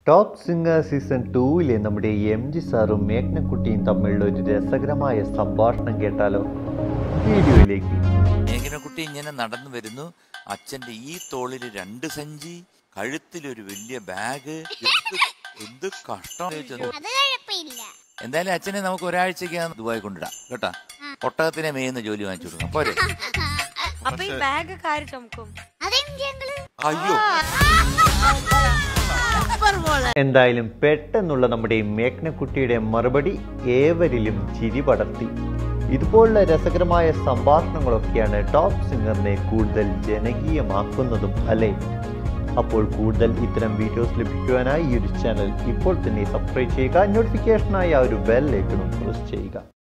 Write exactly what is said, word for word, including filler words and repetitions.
Top singer season ടൂവിലെ നമ്മുടെ M G സാറും മേഘ്നക്കുട്ടിയും തമ്മിലുള്ള ഒരു രസകരമായ സംഭാഷണം കേട്ടാലോ? വീഡിയോയിലേക്ക്. മേഘ്നക്കുട്ടി ഇങ്ങനെ നടന്നു വരുന്നു. അച്ഛൻ്റെ ഈ തോളിൽ രണ്ട് സഞ്ചി, കഴുത്തിലൊരു വലിയ ബാഗ്. എന്ത് കഷ്ടം. എന്തായാലും അച്ഛനെ നമുക്ക് ഒരാഴ്ചക്ക് ദുബായി കൊണ്ടിടാം കേട്ടാ. ഒട്ടകത്തിനെ മേയുന്ന ജോലി വാങ്ങിച്ചു കൊടുക്കാം പോരെ? അയ്യോ, എന്തായാലും പെട്ടെന്നുള്ള നമ്മുടെ മേഘ്നക്കുട്ടിയുടെ മറുപടി ഏവരിലും ചിരി പടർത്തി. ഇതുപോലുള്ള രസകരമായ സംഭാഷണങ്ങളൊക്കെയാണ് ടോപ്പ് സിംഗറിനെ കൂടുതൽ ജനകീയമാക്കുന്നതും അല്ലേ? അപ്പോൾ കൂടുതൽ ഇത്തരം വീഡിയോസ് ലഭിക്കുവാനായി ഈ ഒരു ചാനൽ ഇപ്പോൾ തന്നെ സബ്സ്ക്രൈബ് ചെയ്യുക. നോട്ടിഫിക്കേഷനായി ആ ഒരു ബെൽ ഐക്കണും പ്രസ് ചെയ്യുക.